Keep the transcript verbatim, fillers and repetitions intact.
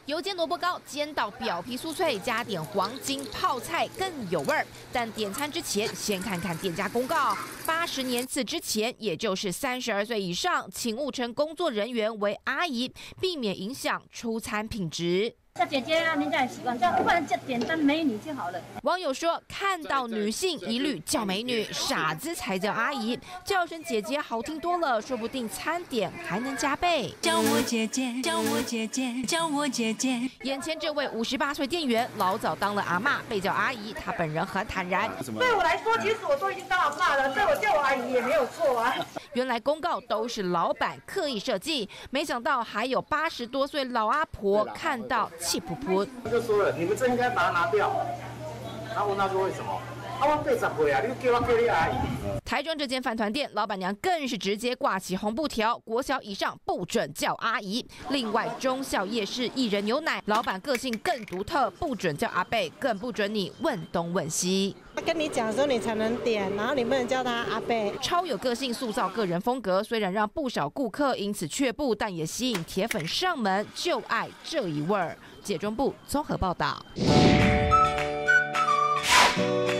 油煎萝卜糕煎到表皮酥脆，加点黄金泡菜更有味儿。但点餐之前先看看店家公告，八十年次之前，也就是三十二岁以上，请勿称工作人员为阿姨，避免影响出餐品质。 叫姐姐啊，人家也习惯叫，不然就简单美女就好了。 网友说，看到女性一律叫美女，傻子才叫阿姨，叫声姐姐好听多了，说不定餐点还能加倍。 叫我姐姐，叫我姐姐，叫我姐姐。 眼前这位五十八岁店员，老早当了阿嬷，被叫阿姨，她本人很坦然。 对我来说，其实我都已经当阿嬷了，对我叫我阿姨也没有错啊。 原来公告都是老板刻意设计，没想到还有八十多岁老阿婆看到。 气噗噗！ 我就说了，你们这应该把它拿掉。然后问他说为什么？啊，我八十岁啊，你叫我叫你阿姨。 台中这间饭团店老板娘更是直接挂起红布条，国小以上不准叫阿姨。另外，中校夜市薏仁牛奶老板个性更独特，不准叫阿伯，更不准你问东问西。 他跟你讲的时候，你才能点，然后你不能叫他阿伯。 超有个性，塑造个人风格，虽然让不少顾客因此却步，但也吸引铁粉上门，就爱这一味儿。解中部综合报道。